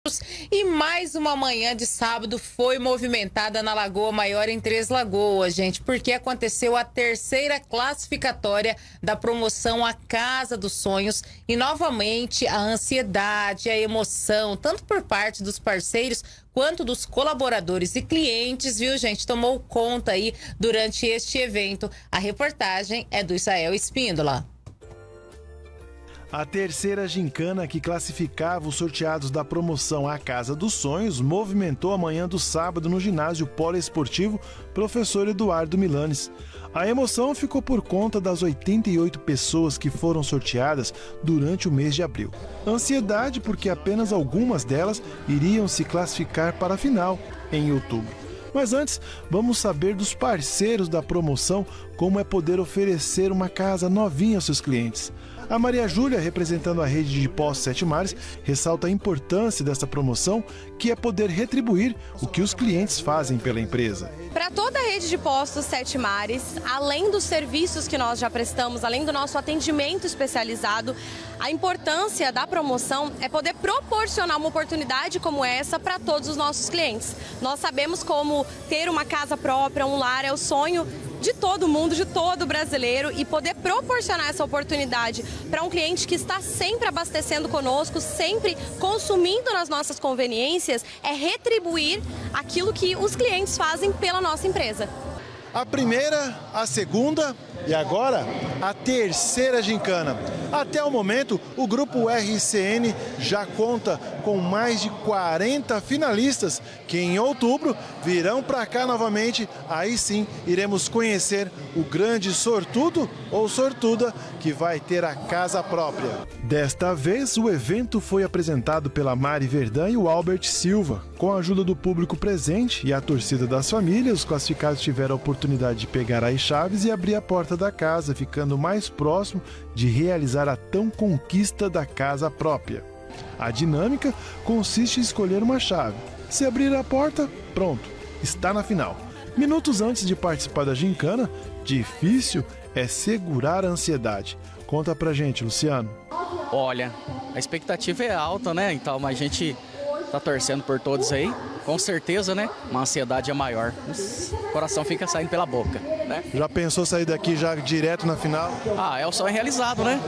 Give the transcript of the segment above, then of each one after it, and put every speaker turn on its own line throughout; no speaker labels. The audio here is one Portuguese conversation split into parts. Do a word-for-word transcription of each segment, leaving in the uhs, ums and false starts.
E mais uma manhã de sábado foi movimentada na Lagoa Maior, em Três Lagoas, gente, porque aconteceu a terceira classificatória da promoção A Casa dos Sonhos e novamente a ansiedade, a emoção, tanto por parte dos parceiros quanto dos colaboradores e clientes, viu, gente, tomou conta aí durante este evento. A reportagem é do Israel Espíndola.
A terceira gincana que classificava os sorteados da promoção A Casa dos Sonhos movimentou a manhã do sábado no ginásio poliesportivo Professor Eduardo Milanes. A emoção ficou por conta das oitenta e oito pessoas que foram sorteadas durante o mês de abril. Ansiedade porque apenas algumas delas iriam se classificar para a final em outubro. Mas antes, vamos saber dos parceiros da promoção como é poder oferecer uma casa novinha aos seus clientes. A Maria Júlia, representando a rede de postos Sete Mares, ressalta a importância dessa promoção, que é poder retribuir o que os clientes fazem pela empresa.
Para toda a rede de postos Sete Mares, além dos serviços que nós já prestamos, além do nosso atendimento especializado, a importância da promoção é poder proporcionar uma oportunidade como essa para todos os nossos clientes. Nós sabemos como ter uma casa própria, um lar, é o sonho de todo mundo, de todo brasileiro, e poder proporcionar essa oportunidade para um cliente que está sempre abastecendo conosco, sempre consumindo nas nossas conveniências, é retribuir aquilo que os clientes fazem pela nossa empresa.
A primeira, a segunda e agora a terceira gincana. Até o momento, o Grupo R C N já conta com mais de quarenta finalistas que em outubro virão para cá novamente. Aí sim iremos conhecer o grande sortudo ou sortuda que vai ter a casa própria. Desta vez, o evento foi apresentado pela Mari Verdã e o Albert Silva. Com a ajuda do público presente e a torcida das famílias, os classificados tiveram a oportunidade de pegar as chaves e abrir a porta da casa, ficando mais próximo de realizar a tão conquista da casa própria. A dinâmica consiste em escolher uma chave. Se abrir a porta, pronto, está na final. Minutos antes de participar da gincana, difícil é segurar a ansiedade. Conta pra gente, Luciano.
Olha, a expectativa é alta, né? Então a gente tá torcendo por todos aí. Com certeza, né? Uma ansiedade é maior. O coração fica saindo pela boca, né?
Já pensou sair daqui já direto na final?
Ah, é o sonho realizado, né?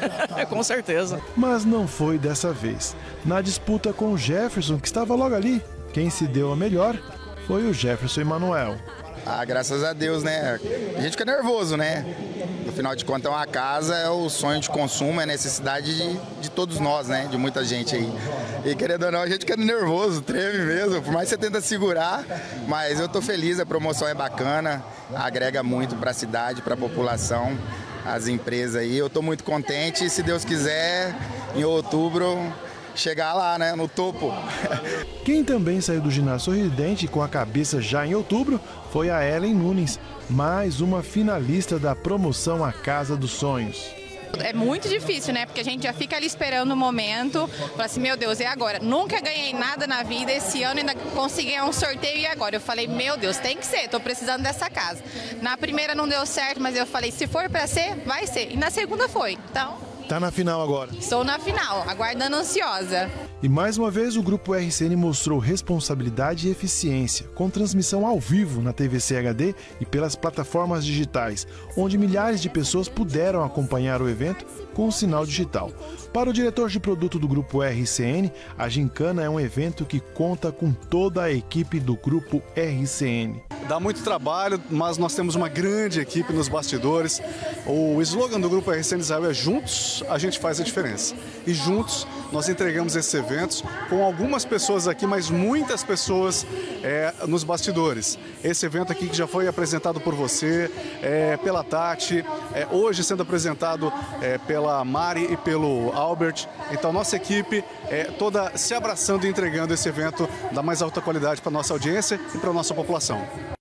Com certeza.
Mas não foi dessa vez. Na disputa com o Jefferson, que estava logo ali, quem se deu a melhor foi o Jefferson Emanuel.
Ah, graças a Deus, né? A gente fica nervoso, né? Afinal de contas, uma casa é o sonho de consumo, é necessidade de, de todos nós, né? De muita gente aí. E querendo ou não, a gente fica nervoso, treme mesmo. Por mais que você tenta segurar, mas eu tô feliz, a promoção é bacana, agrega muito para a cidade, para a população, as empresas aí. Eu tô muito contente e, se Deus quiser, em outubro, chegar lá, né, no topo.
Quem também saiu do ginásio sorridente com a cabeça já em outubro foi a Ellen Nunes, mais uma finalista da promoção A Casa dos Sonhos.
É muito difícil, né? Porque a gente já fica ali esperando o momento, fala assim, meu Deus, e agora? Nunca ganhei nada na vida, esse ano ainda consegui um sorteio e agora? Eu falei, meu Deus, tem que ser, tô precisando dessa casa. Na primeira não deu certo, mas eu falei, se for pra ser, vai ser. E na segunda foi, então...
Tá na final agora.
Estou na final, aguardando ansiosa.
E mais uma vez o Grupo R C N mostrou responsabilidade e eficiência, com transmissão ao vivo na T V C H D e pelas plataformas digitais, onde milhares de pessoas puderam acompanhar o evento com o sinal digital. Para o diretor de produto do Grupo R C N, a gincana é um evento que conta com toda a equipe do Grupo R C N.
Dá muito trabalho, mas nós temos uma grande equipe nos bastidores. O slogan do Grupo R C N Israel é "Juntos a gente faz a diferença". E juntos nós entregamos esses eventos com algumas pessoas aqui, mas muitas pessoas é, nos bastidores. Esse evento aqui que já foi apresentado por você, é, pela Tati, é, hoje sendo apresentado é, pela Mari e pelo Albert. Então nossa equipe é toda se abraçando e entregando esse evento da mais alta qualidade para a nossa audiência e para a nossa população.